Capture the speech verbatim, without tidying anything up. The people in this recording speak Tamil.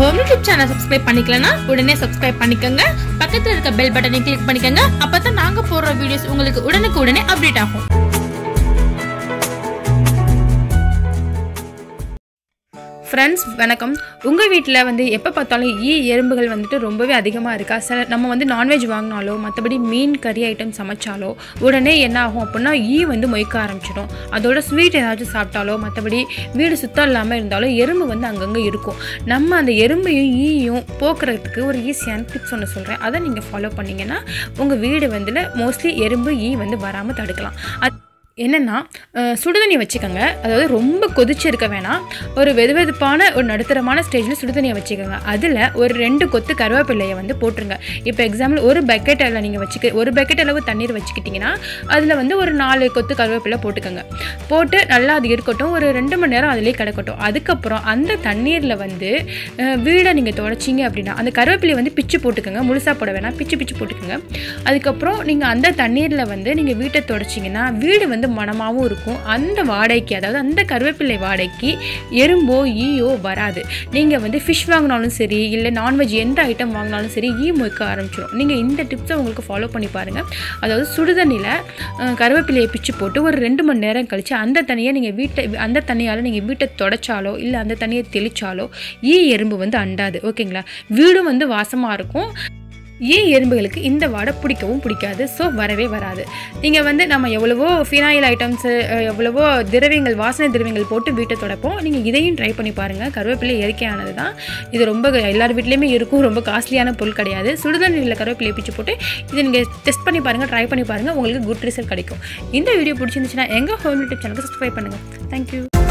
ஹோம் யூடியூப் சேனல் சப்ஸ்கிரைப் பண்ணிக்கலனா உடனே சப்ஸ்கிரைப் பண்ணிக்கங்க. பக்கத்துல இருக்க பெல் பட்டனை கிளிக் பண்ணிக்கங்க. அப்பதான் நாங்க போடுற வீடியோஸ் உங்களுக்கு உடனுக்கு உடனே அப்டேட் ஆகும். ஃப்ரெண்ட்ஸ் வணக்கம். உங்கள் வீட்டில் வந்து எப்போ பார்த்தாலும் ஈ எறும்புகள் வந்துட்டு ரொம்பவே அதிகமாக இருக்கா? சில நம்ம வந்து நான்வெஜ் வாங்கினாலோ மற்றபடி மீன் கறி ஐட்டம் சமைச்சாலோ உடனே என்ன ஆகும் அப்படின்னா ஈ வந்து மொய்க்க ஆரம்பிச்சிடும். அதோட ஸ்வீட் ஏதாச்சும் சாப்பிட்டாலோ மற்றபடி வீடு சுத்தம் இல்லாமல் இருந்தாலும் எறும்பு வந்து அங்கங்கே இருக்கும். நம்ம அந்த எறும்பையும் ஈயும் போக்குறதுக்கு ஒரு ஈஸியான டிப்ஸ் ஒன்று சொல்கிறேன். அதை நீங்கள் ஃபாலோ பண்ணிங்கன்னா உங்கள் வீடு வந்து மோஸ்ட்லி எறும்பு ஈ வந்து வராமல் தடுக்கலாம். அது என்னென்னா சுடுதண்ணி வச்சுக்கோங்க. அதாவது ரொம்ப கொதிச்சு இருக்க வேணாம். ஒரு வெது வெதுப்பான ஒரு நடுத்தரமான ஸ்டேஜில் சுடுதண்ணியை வச்சுக்கோங்க. அதில் ஒரு ரெண்டு கொத்து கருவேப்பிள்ளையை வந்து போட்டுருங்க. இப்போ எக்ஸாம்பிள் ஒரு பக்கெட் அதில் நீங்கள் வச்சுக்க ஒரு பக்கெட் அளவு தண்ணீர் வச்சுக்கிட்டிங்கன்னா அதில் வந்து ஒரு நாலு கொத்து கருவேப்பிலை போட்டுக்கோங்க. போட்டு நல்லா அது இருக்கட்டும். ஒரு ரெண்டு மணி நேரம் அதிலே கிடக்கட்டும். அதுக்கப்புறம் அந்த தண்ணீரில் வந்து வீடை நீங்கள் துடைச்சிங்க அப்படின்னா அந்த கருவேப்பிலையை வந்து பிச்சு போட்டுக்கோங்க. முழுசாக போட வேணாம், பிச்சு பிச்சு போட்டுக்கோங்க. அதுக்கப்புறம் நீங்கள் அந்த தண்ணீரில் வந்து நீங்கள் வீட்டை துடைச்சிங்கன்னா வீடு வந்து மணமாகவும் இருக்கும். அந்த வாடைக்கு, அதாவது அந்த கருவேப்பிள்ளை வாடைக்கு எறும்போ ஈயோ வராது. நீங்கள் வந்து ஃபிஷ் வாங்கினாலும் சரி, இல்லை நான்வெஜ் எந்த ஐட்டம் வாங்கினாலும் சரி ஈ மொய்க்க ஆரம்பிச்சிடும். நீங்கள் இந்த டிப்ஸை உங்களுக்கு ஃபாலோ பண்ணி பாருங்கள். அதாவது சுடுதண்ணியில் கருவேப்பிலையை பிச்சு போட்டு ஒரு ரெண்டு மணி நேரம் கழித்து அந்த தண்ணியை நீங்கள் வீட்டை அந்த தண்ணியால் நீங்கள் வீட்டை தொடச்சாலோ இல்லை அந்த தண்ணியை தெளித்தாலோ ஈ எறும்பு வந்து அண்டாது. ஓகேங்களா? வீடும் வந்து வாசமாக இருக்கும். ஈ எறும்புகளுக்கு இந்த வாடை பிடிக்கவும் பிடிக்காது. ஸோ வரவே வராது. நீங்கள் வந்து நம்ம எவ்வளவோ ஃபினாயில் ஐட்டம்ஸு எவ்வளவோ திரவியங்கள் வாசனை திரவியங்கள் போட்டு வீட்டை தொடப்போம். நீங்கள் இதையும் ட்ரை பண்ணி பாருங்கள். கருவேப்பிலை இயற்கையானது தான். இது ரொம்ப எல்லார் வீட்லேயுமே இருக்கும். ரொம்ப காஸ்ட்லியான பொருள் கிடையாது. சுடுதண்ணியில் கருவேப்பிலை பிச்சு போட்டு இதை நீங்கள் டெஸ்ட் பண்ணி பாருங்கள், ட்ரை பண்ணி பாருங்கள். உங்களுக்கு குட் ரிசல்ட் கிடைக்கும். இந்த வீடியோ பிடிச்சிருந்துச்சுன்னா எங்கள் ஹோம் யூடியூப் சேனலுக்கு சப்ஸ்கிரைப் பண்ணுங்கள். தேங்க்யூ.